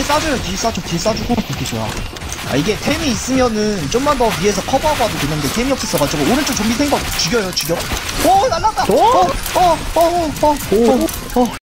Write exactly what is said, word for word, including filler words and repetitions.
싸줘요. 뒤 싸줘. 뒤 싸주고. 이렇게 좋아. 아, 이게 템이 있으면은 좀만 더 위에서 커버하고 와도 되는데 템이 없었어가지고 오른쪽 좀비 생각 죽여요. 죽여. 오 날라갔다. 어? 어? 어? 어? 어? 어? 어? 어?